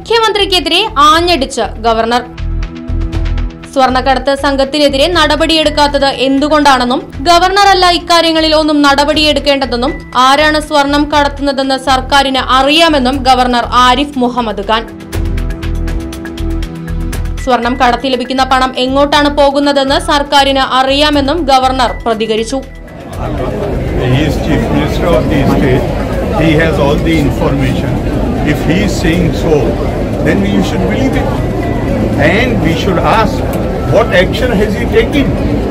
മുഖ്യമന്ത്രിക്കെതിരെ ആഞ്ഞടിച്ച് ഗവർണർ. സ്വർണ്ണക്കടത്ത് സംഘത്തിനെതിരെ നടപടിയെടുക്കാത്തത് എന്തുകൊണ്ടാണെന്നും ഗവർണറല്ല ഇക്കാര്യങ്ങളിൽ ഒന്നും നടപടിയെടുക്കേണ്ടതെന്നും ആരാണ് സ്വർണം കടത്തുന്നതെന്ന് സർക്കാരിന് അറിയാമെന്നും ഗവർണർ ആരിഫ് മുഹമ്മദ് ഖാൻ. സ്വർണം കടത്തി ലഭിക്കുന്ന പണം എങ്ങോട്ടാണ് പോകുന്നതെന്ന് സർക്കാരിന് അറിയാമെന്നും ഗവർണർ പ്രതികരിച്ചു. He has all the information. If he is saying so, then we should believe it. And we should ask, what action has he taken?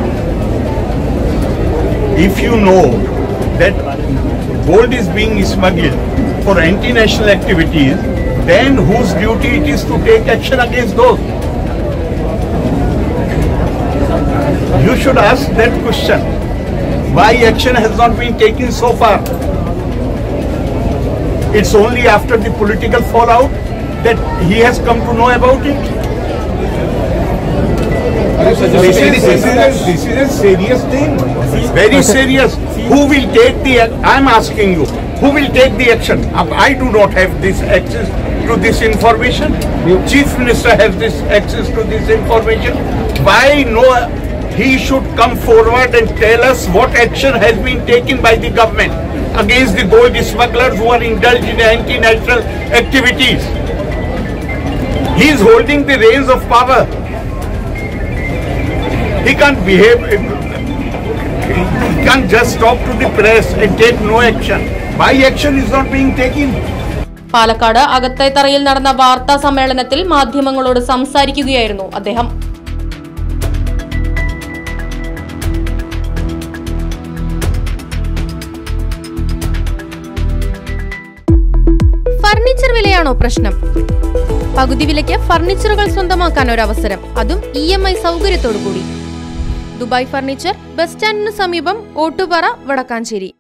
If you know that gold is being smuggled for anti-national activities, then whose duty it is to take action against those? You should ask that question. Why action has not been taken so far? It's only after the political fallout that he has come to know about it. This is a serious thing. Very serious. Who will take the action? I'm asking you. Who will take the action? I do not have this access to this information. Chief Minister has this access to this information. Why no? He should come forward and tell us what action has been taken by the government against the gold smugglers who are indulged in anti-national activities. He is holding the reins of power. He can't behave. He can't just talk to the press and take no action. Why action is not being taken? Palakkad അകത്തേത്തറയിൽ നടന്ന വാർത്താ സമ്മേളനത്തിൽ മാധ്യമങ്ങളോട് സംസാരിക്കുകയായിരുന്നു അദ്ദേഹം. Furniture വിലയാണോ പ്രശ്നം? പകുതി വിലയ്ക്ക് ഫർണിച്ചറുകൾ സ്വന്തമാക്കാൻ ഒരു അവസരം, അതും EMI സൗകര്യത്തോടു കൂടി. ദുബായ് ഫർണിച്ചർ, ബസ് സ്റ്റാൻഡിന് സമീപം, ഓട്ടുപാറ, വടക്കാഞ്ചേരി.